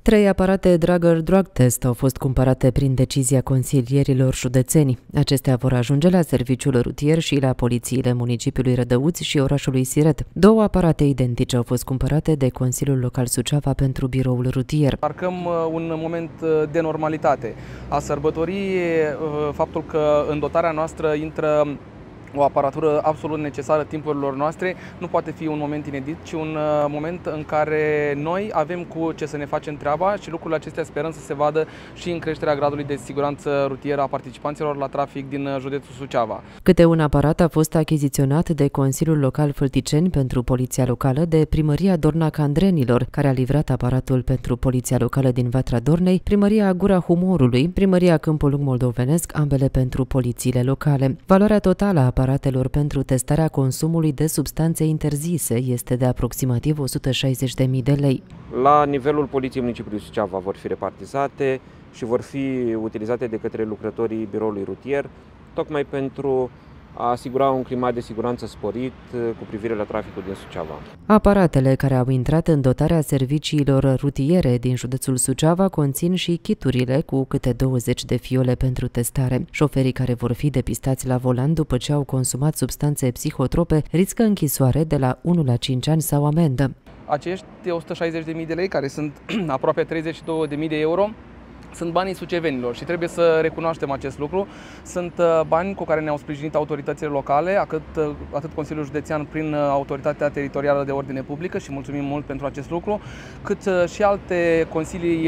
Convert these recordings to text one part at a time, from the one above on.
3 aparate Dragger Drug Test au fost cumpărate prin decizia consilierilor județeni. Acestea vor ajunge la serviciul rutier și la polițiile municipiului Rădăuți și orașului Siret. 2 aparate identice au fost cumpărate de Consiliul Local Suceava pentru biroul rutier. Marcăm un moment de normalitate. A sărbători faptul că în dotarea noastră intră o aparatură absolut necesară timpurilor noastre, nu poate fi un moment inedit, ci un moment în care noi avem cu ce să ne facem treaba și lucrurile acestea sperăm să se vadă și în creșterea gradului de siguranță rutieră a participanților la trafic din județul Suceava. Câte un aparat a fost achiziționat de Consiliul Local Fălticeni pentru Poliția Locală de Primăria Dornac-Andrenilor, care a livrat aparatul pentru Poliția Locală din Vatra Dornei, Primăria Gura Humorului, Primăria Câmpul Lung Moldovenesc, ambele pentru polițiile locale. Valoarea totală a aparatelor pentru testarea consumului de substanțe interzise este de aproximativ 160.000 de lei. La nivelul Poliției Municipiului Suceava vor fi repartizate și vor fi utilizate de către lucrătorii biroului rutier, tocmai pentru a asigura un climat de siguranță sporit cu privire la traficul din Suceava. Aparatele care au intrat în dotarea serviciilor rutiere din județul Suceava conțin și kiturile cu câte 20 de fiole pentru testare. Șoferii care vor fi depistați la volan după ce au consumat substanțe psihotrope riscă închisoare de la 1 la 5 ani sau amendă. Acești 160.000 de lei, care sunt aproape 32.000 de euro, sunt banii sucevenilor și trebuie să recunoaștem acest lucru. Sunt bani cu care ne-au sprijinit autoritățile locale, atât Consiliul Județean prin Autoritatea Teritorială de Ordine Publică și mulțumim mult pentru acest lucru, cât și alte consilii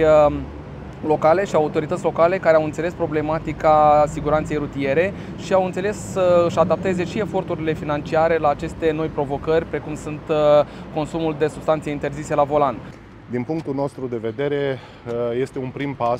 locale și autorități locale care au înțeles problematica siguranței rutiere și au înțeles să-și adapteze și eforturile financiare la aceste noi provocări, precum sunt consumul de substanțe interzise la volan. Din punctul nostru de vedere, este un prim pas,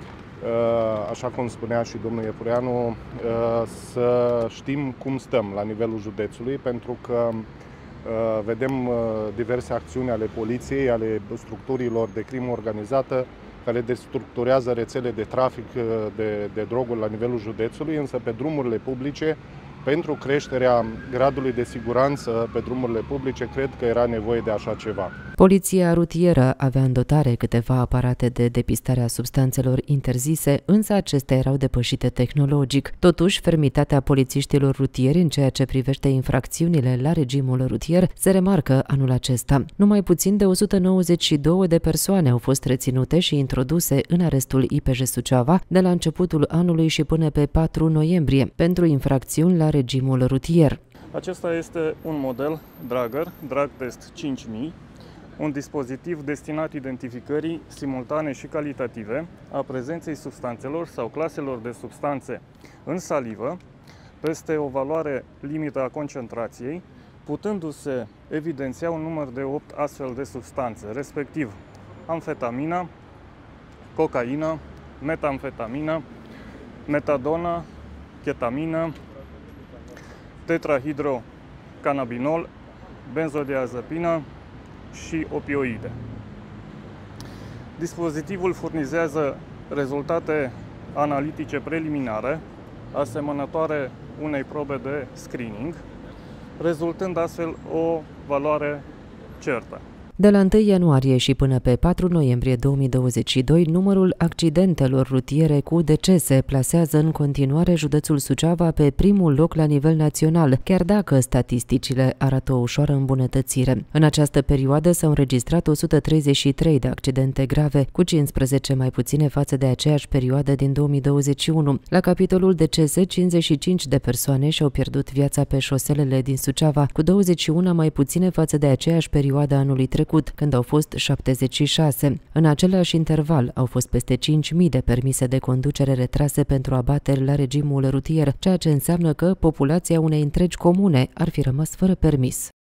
așa cum spunea și domnul Iepureanu, să știm cum stăm la nivelul județului, pentru că vedem diverse acțiuni ale poliției, ale structurilor de crimă organizată, care destructurează rețele de trafic de droguri la nivelul județului, însă pe drumurile publice, pentru creșterea gradului de siguranță pe drumurile publice, cred că era nevoie de așa ceva. Poliția rutieră avea în dotare câteva aparate de depistare a substanțelor interzise, însă acestea erau depășite tehnologic. Totuși, fermitatea polițiștilor rutieri în ceea ce privește infracțiunile la regimul rutier se remarcă anul acesta. Numai puțin de 192 de persoane au fost reținute și introduse în arestul IPJ Suceava de la începutul anului și până pe 4 noiembrie pentru infracțiuni la regimul rutier. Acesta este un model Dragger, Drug Test 5000, un dispozitiv destinat identificării simultane și calitative a prezenței substanțelor sau claselor de substanțe în salivă peste o valoare limită a concentrației, putându-se evidenția un număr de 8 astfel de substanțe, respectiv amfetamina, cocaină, metamfetamină, metadonă, chetamină, tetrahidrocannabinol, benzodiazepină și opioide. Dispozitivul furnizează rezultate analitice preliminare, asemănătoare unei probe de screening, rezultând astfel o valoare certă. De la 1 ianuarie și până pe 4 noiembrie 2022, numărul accidentelor rutiere cu decese plasează în continuare județul Suceava pe primul loc la nivel național, chiar dacă statisticile arată o ușoară îmbunătățire. În această perioadă s-au înregistrat 133 de accidente grave, cu 15 mai puține față de aceeași perioadă din 2021. La capitolul decese, 55 de persoane și-au pierdut viața pe șoselele din Suceava, cu 21 mai puține față de aceeași perioadă anului trecut, când au fost 76. În același interval au fost peste 5.000 de permise de conducere retrase pentru abateri la regimul rutier, ceea ce înseamnă că populația unei întregi comune ar fi rămas fără permis.